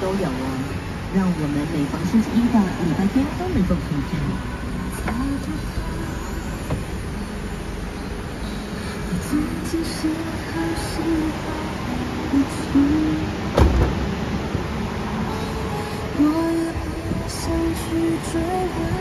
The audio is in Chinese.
都有哦，让我们每逢星期一到礼拜天都能够同在。自己是好喜欢的去，我也不想去追问。